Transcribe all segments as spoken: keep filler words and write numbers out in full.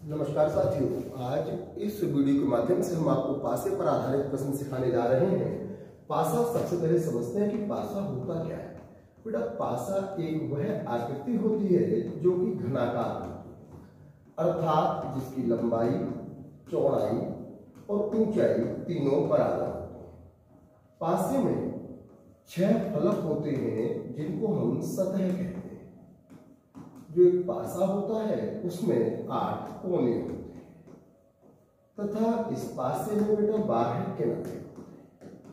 नमस्कार साथियों, आज इस वीडियो के माध्यम से हम आपको पासे पर आधारित प्रश्न सिखाने जा रहे हैं। पासा सबसे पहले समझते हैं कि पासा होता क्या है। बेटा, पासा एक वह आकृति होती है जो कि घनाकार होती है, अर्थात जिसकी लंबाई, चौड़ाई और ऊंचाई तीनों बराबर होती है। पासे में छह फलक होते हैं जिनको हम सतह कहते हैं। जो एक पासा होता है उसमें आठ कोने होते हैं तथा इस पासे में बेटा बारह किनारे होते हैं।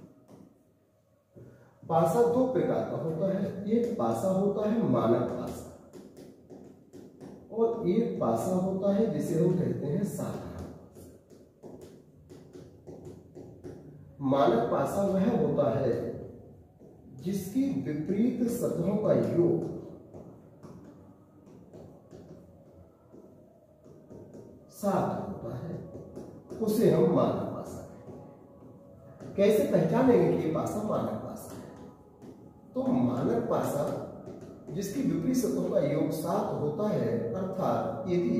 पासा दो प्रकार का होता है। एक पासा होता है मानक पासा और एक पासा होता है जिसे हम कहते हैं साधारण पासा। मानक पासा वह होता है जिसकी विपरीत सतहों का योग सात होता है, उसे हम मानक पासा कहते हैं। कैसे पहचानेंगे कि ये पासा मानक पासा है? तो मानक पासा जिसकी विपरीत सतहों का योग सात होता है, अर्थात यदि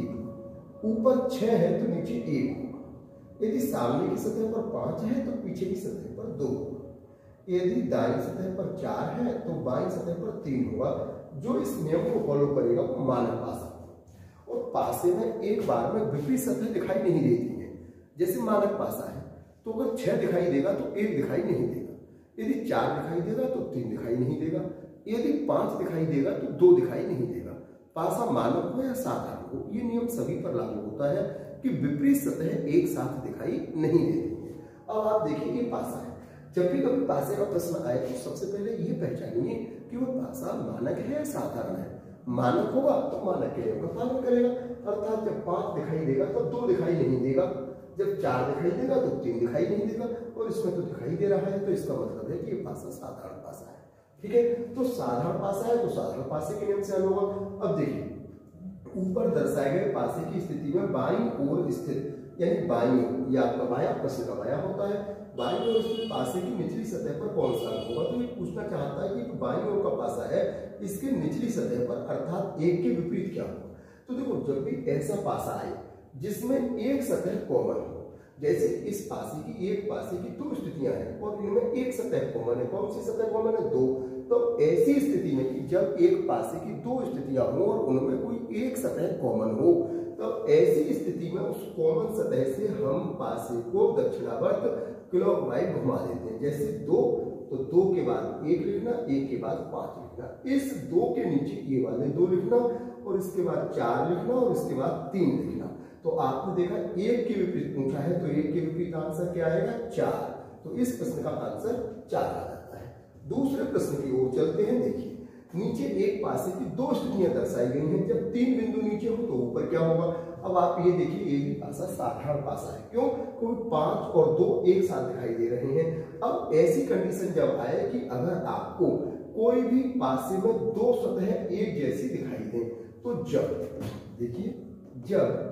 ऊपर छह है तो नीचे एक होगा, यदि सामने की सतह पर पांच है तो पीछे की सतह पर दो होगा, यदि दाईं सतह पर चार है तो बाईं सतह पर तीन होगा। जो इस नियम को फॉलो करेगा वो मानक पासा। और पासे में एक बार में विपरीत सतह दिखाई नहीं देती है। जैसे मानक पासा है तो अगर छह दिखाई देगा तो एक दिखाई नहीं देगा, यदि चार दिखाई देगा तो तीन दिखाई नहीं देगा, यदि पांच दिखाई देगा तो दो दिखाई नहीं देगा। पासा मानक हो या साधारण हो, ये नियम सभी पर लागू होता है कि विपरीत सतह एक साथ दिखाई नहीं देती है। अब आप देखिए ये पासा है। जब भी कभी पासे का प्रश्न आए तो सबसे पहले ये पहचानिए कि वो पासा मानक है या साधारण है। मानक होगा तो मानक के नियम का पालन करेगा, अर्थात जब पांच दिखाई देगा तो दो दिखाई नहीं देगा, जब चार दिखाई देगा तो तीन दिखाई नहीं देगा, और इसमें तो दिखाई दे रहा है तो इसका मतलब है कि ये पासा साधारण पासा है। ठीक है, तो साधारण पासा है तो साधारण पासे के नियम से हल होगा। अब देखिए, ऊपर दर्शाए गए पासे की स्थिति में बाईं ओर स्थित, यानी बाईं ओर, ये आपका बाया प्रश्न का बाया होता है, बाईं ओर स्थित पासे की निचली सतह पर कौन सा अंक होगा? तो ये पूछना चाहता है कि बाईं ओर का पासा है, इसके निचली सतह पर अर्थात एक के विपरीत क्या होगा? तो देखो, जब भी ऐसा पासा आए जिसमें एक सतह कॉमन हो, जैसे इस पासे की एक पासे की दो स्थितियां हैं और इनमें एक सतह कॉमन है। कौन सी सतह कॉमन है? दो। तो ऐसी स्थिति में कि जब एक पासे की दो स्थितियां हो और उनमें कोई एक सतह कॉमन हो, तो ऐसी स्थिति में उस कॉमन सतह से हम पासे को दक्षिणावर्त क्लॉकवाइज घुमा देते हैं। जैसे दो, तो दो के बाद एक लिखना, एक के बाद पांच लिखना, इस दो के नीचे ये वाले दो लिखना, और इसके बाद चार लिखना, और इसके बाद तीन लिखना। तो आपने देखा एक के विपरीत पूछा है तो एक के विपरीत आंसर क्या आएगा? चार। तो इस प्रश्न का आंसर चार आ जाता है। दूसरे प्रश्न की ओर चलते हैं। देखिए, नीचे एक पासे की दो स्थितियां दर्शाई गई हैं। जब तीन बिंदु नीचे हो तो ऊपर क्या होगा? अब आप ये देखिए, ये भी पासा साधारण पासा है। क्यों? क्योंकि पांच और दो एक साथ दिखाई दे रहे हैं। अब ऐसी कंडीशन जब आए कि अगर आपको कोई भी पासे में दो सतह एक जैसी दिखाई दे, तो जब देखिए, जब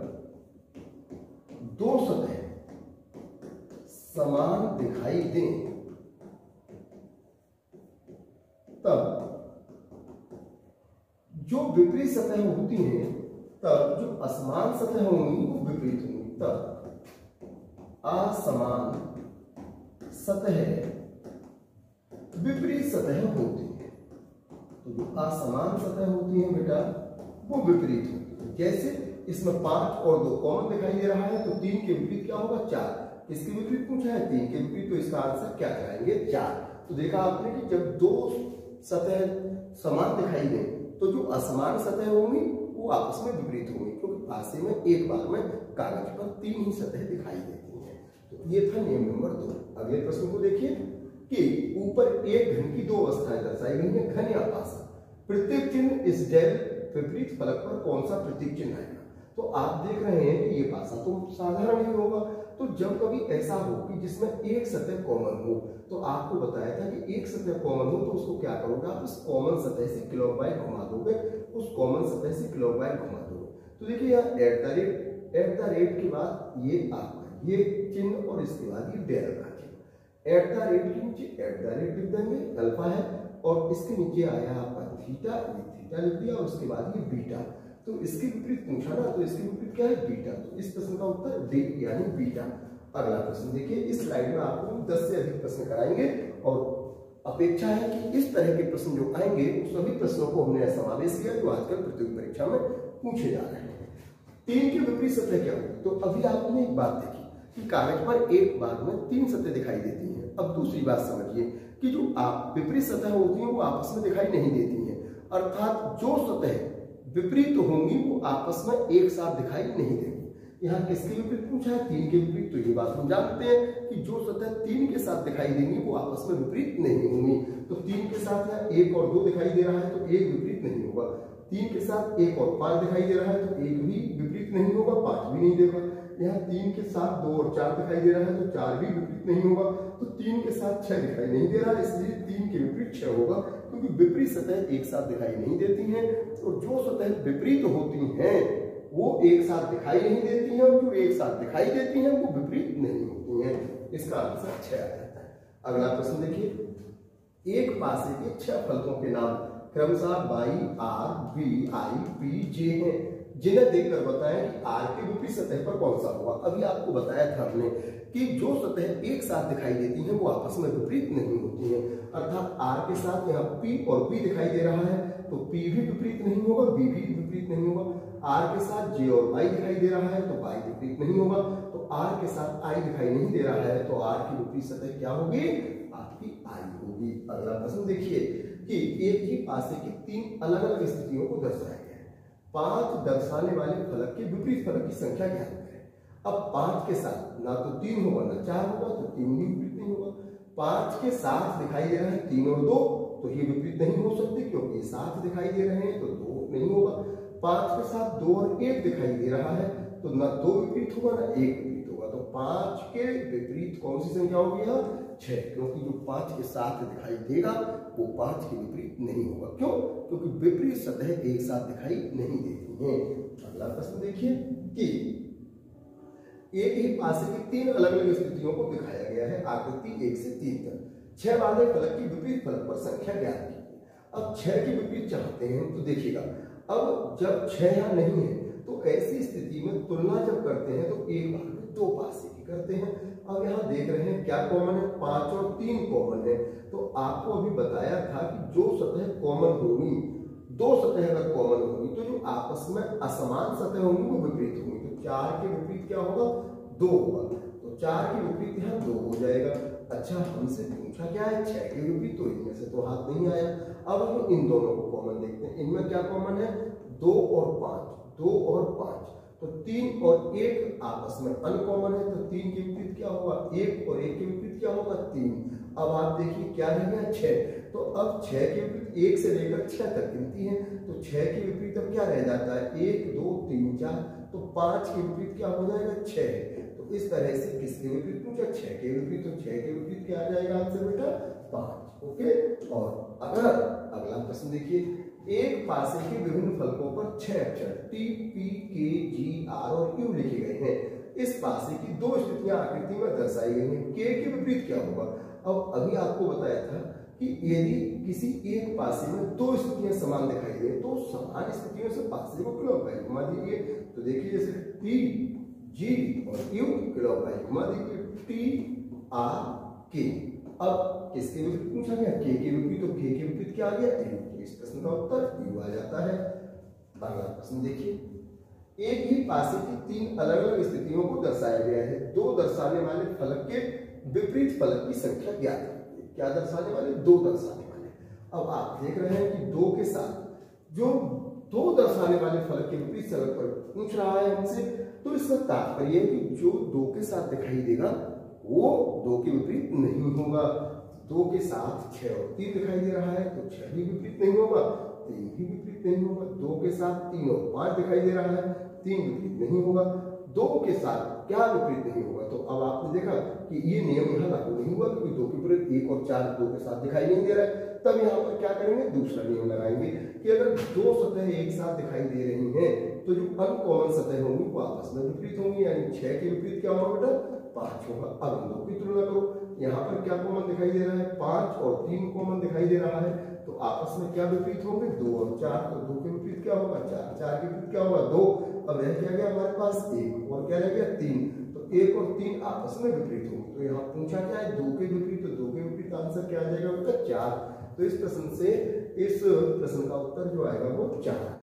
दो सतह समान दिखाई दें तब जो विपरीत सतह होती हैं, तब जो असमान सतह होंगी वो विपरीत होंगी। तब असमान सतह विपरीत सतह होती है। तो जो असमान सतह होती है बेटा, वो विपरीत होती है। जैसे इसमें पांच और दो कॉमन दिखाई दे रहा है, तो तीन के विपरीत क्या होगा? चार। इसके विपरीत पूछा है तीन के विपरीत, तो इसका आंसर क्या जाएंगे? चार। तो देखा आपने कि जब दो सतह समान दिखाई दे तो जो असमान सतह होंगी वो आपस में विपरीत होंगी, क्योंकि पासे में एक बार में कागज पर तीन ही सतह दिखाई देती हैं। तो ये था नियम नंबर दो। अगले प्रश्न को देखिए कि ऊपर एक घन की दो अवस्थाएं दर्शाई गई हैं, घन या पासा। प्रत्येक चिन्ह इस डेल विपरीत फलक पर कौन सा प्रतीक चिन्ह आएगा? तो आप देख रहे हैं कि ये पासा तो साधारण ही होगा। तो जब कभी ऐसा हो कि जिसमें एक सतह कॉमन हो, तो आपको बताया था कि एक सतह कॉमन हो तो उसको क्या करोगे? आप उस कॉमन सतह से क्लॉकवाइज घुमा दोगे, उस कॉमन सतह से क्लॉकवाइज घुमा दोगे। तो देखिए, यहाँ at the rate, at the rate के बाद ये आपका ये चिन्ह और इसके बाद ये डेल का चिन्ह। एट द रेट के नीचे एट द रेट लिख देंगे, अल्फा है, और इसके नीचे आया आपका थीटा, ये थीटा लिख दिया, और उसके बाद ये बीटा। तो इसके विपरीत पूछा ना, तो इसके विपरीत क्या है, बीटा। तो इस प्रश्न का उत्तर डी यानी बीटा। अगला प्रश्न देखिए, इस स्लाइड में आपको दस से अधिक प्रश्न कराएंगे और अपेक्षा है कि इस तरह के प्रश्न जो आएंगे उन सभी प्रश्नों को हमने समावेश किया जो आजकल प्रतियोगी परीक्षा में पूछे जा रहे हैं। तीन के विपरीत सतह क्या होगी? तो अभी आपने एक बात देखी कि कागज पर एक बार में तीन सतह दिखाई देती हैं। अब दूसरी बात समझिए कि जो आप विपरीत सतह होती हैं वो आपस में दिखाई नहीं देती हैं, अर्थात जो सतह विपरीत होंगी वो आपस में एक साथ दिखाई नहीं देंगी। यहाँ किसके विपरीत पूछा है? तीन के विपरीत। तो ये बात हम जानते हैं कि जो सतह तीन के साथ दिखाई देंगी वो आपस में विपरीत नहीं होंगी। तो तीन के साथ यहाँ एक और दो दिखाई दे रहा है तो एक विपरीत नहीं होगा। तीन के साथ एक और पांच दिखाई दे रहा है तो एक भी विपरीत नहीं होगा, पांच भी नहीं देगा। यहाँ तीन के साथ दो और चार दिखाई दे रहा है तो चार भी विपरीत नहीं होगा। तो तीन के साथ छह दिखाई नहीं दे रहा है, इसलिए तीन के विपरीत छह होगा, क्योंकि विपरीत सतह एक साथ दिखाई नहीं देती हैं। और जो सतह विपरीत होती हैं वो एक साथ दिखाई नहीं देती हैं, और जो एक साथ दिखाई देती हैं वो विपरीत नहीं होती हैं। इसका आंसर छह आ जाता है। अगला प्रश्न देखिए, एक पासे के छह फलकों के नाम क्रमशः बाई, R, B, I, P, J हैं, जिन्हें देखकर बताएं कि आर के विपरीत सतह पर कौन सा होगा। अभी आपको बताया था हमने कि जो सतह एक साथ दिखाई देती हैं वो आपस में विपरीत नहीं होती हैं, अर्थात आर के साथ यहाँ पी और बी दिखाई दे रहा है तो पी भी विपरीत नहीं होगा, बी भी विपरीत नहीं होगा। आर के साथ जे और वाई दिखाई दे रहा है तो वाई विपरीत नहीं होगा। तो आर के साथ आई दिखाई नहीं दे रहा है तो आर की विपरीत सतह क्या होगी? आपकी आई होगी। अगला प्रश्न देखिए कि एक ही पासे की तीन अलग अलग स्थितियों को दर्शाया गया है। पांच दर्शाने वाले फलक के विपरीत फलक की संख्या क्या है? अब पांच के साथ ना तो तीन होगा ना चार होगा, तो तीन भी विपरीत नहीं होगा। पांच के साथ दिखाई दे रहा है तीन और दो, तो ये विपरीत नहीं हो सकते क्योंकि ये साथ दिखाई दे रहे हैं, तो दो नहीं होगा। पांच के साथ दो और एक दिखाई दे रहा है तो ना दो विपरीत होगा ना एक विपरीत होगा। तो पांच के विपरीत कौन सी संख्या होगी? यहाँ छह, क्योंकि जो पांच के साथ दिखाई देगा वो पांच के विपरीत नहीं होगा। क्यों? क्योंकि विपरीत सतह एक साथ दिखाई नहीं देती हैं। अगला प्रश्न देखिए कि एक ही पासे की तीन अलग अलग स्थितियों को दिखाया गया है आकृति एक से तीन तक। छह वाले फलक की विपरीत फलक पर संख्या ज्ञात कीजिए। अब छह के विपरीत चाहते हैं तो देखिएगा, अब जब छह यहाँ नहीं है तो ऐसी स्थिति में तुलना जब करते हैं तो एक बार में दो पासे की करते हैं। अब यहाँ देख रहे हैं क्या कॉमन है? पांच और तीन कॉमन है। तो आपको अभी बताया था कि जो सतह कॉमन होगी, दो सतह अगर कॉमन होगी तो जो आपस में असमान सतह होंगी वो विपरीत होंगी। तो चार के विपरीत क्या होगा? दो होगा। तो चार के विपरीत यहाँ दो हो जाएगा। अच्छा, हमसे पूछा क्या है? छह के विपरीत, तो इनमें से तो हाथ नहीं आया। अब हम इन दोनों को कॉमन देखते हैं। इनमें क्या कॉमन है? दो और पांच, दो और पांच, तो तीन और एक आपस में अनकॉमन है। तो तीन के विपरीत क्या होगा? एक, और एक के विपरीत क्या होगा? तीन। अब आप देखिए क्या रह गया? छह। तो अब छह के विपरीत एक से लेकर छह तक गिनती है, तो छह के विपरीत अब क्या रह जाता है? एक, दो, तीन, चार। तो पांच के विपरीत क्या हो जाएगा? छह। तो इस तरह से किसके विपरीत पूछा? छह के विपरीत। तो छह के विपरीत क्या आ जाएगा आंसर बेटा? पांच। ओके। और अगर अगला प्रश्न देखिए, एक पासे के विभिन्न फलकों पर छह अक्षर टी, पी, के, जी, आर और क्यू लिखे गए हैं। इस पासे की दो स्थितियां आकृति में दर्शाई गई हैं। के के विपरीत क्या होगा? अब अभी आपको बताया था कि यदि किसी एक पासे में दो स्थितियां समान दिखाई दे तो समान स्थितियों से पासे को क्लॉकवाइज घुमा दीजिए। तो देखिए जैसे टी, जी और यू क्लॉकवाइज घुमा दीजिए, टी, आर, के। अब किसके विपरीत पूछा गया? के के विपरीत। तो के के विपरीत क्या आ गया? यू। तो इस प्रश्न का उत्तर यू आ जाता है। अगला प्रश्न देखिए, एक ही पासे की तीन अलग अलग स्थितियों को दर्शाया गया है। दो दर्शाने वाले फलक के विपरीत फलक की संख्या ज्ञात कीजिए। क्या दर्शाने वाले? दो दर्शाने वाले। अब आप देख रहे हैं कि दो के साथ जो दो दर्शाने वाले फलक के विपरीत फलक पर पूछ रहा है हमसे, तो इसका तात्पर्य है कि जो दो के साथ दिखाई देगा वो दो के विपरीत नहीं होगा। दो के साथ छह और तीन दिखाई दे रहा है तो छह भी विपरीत नहीं होगा, तीन भी विपरीत नहीं होगा। दो के साथ तीन और पांच दिखाई दे रहा है, तीन विपरीत नहीं होगा। दो के साथ क्या विपरीत नहीं होगा? तो अब आपने देखा कि ये नियम यहाँ लागू नहीं हुआ क्योंकि दो के विपरीत एक और चार दो के साथ दिखाई नहीं दे रहा है। तब यहाँ पर क्या करेंगे? दूसरा नियम लगाएंगे कि अगर दो सतह एक साथ दिखाई दे रही हैं तो जो अनकॉमन सतह होंगी वो आपस में विपरीत होंगी, यानी छह के विपरीत क्या होगा बेटा, पांच होगा। अब इन दो की तुलना करो, यहाँ पर क्या कॉमन दिखाई दे रहा है, पांच और तीन कॉमन दिखाई दे रहा है, तो आपस में क्या विपरीत होंगे, दो और चार, तो दो के विपरीत क्या होगा, चार, चार के विपरीत क्या होगा, दो। अब रह क्या गया हमारे पास एक, और क्या रह गया, तीन, तो एक और तीन आपस में विपरीत होंगे। तो यहाँ पूछा क्या है, दो के विपरीत, तो दो के विपरीत आंसर क्या आ जाएगा उसका, चार। तो इस प्रश्न से इस प्रश्न का उत्तर जो आएगा वो चार।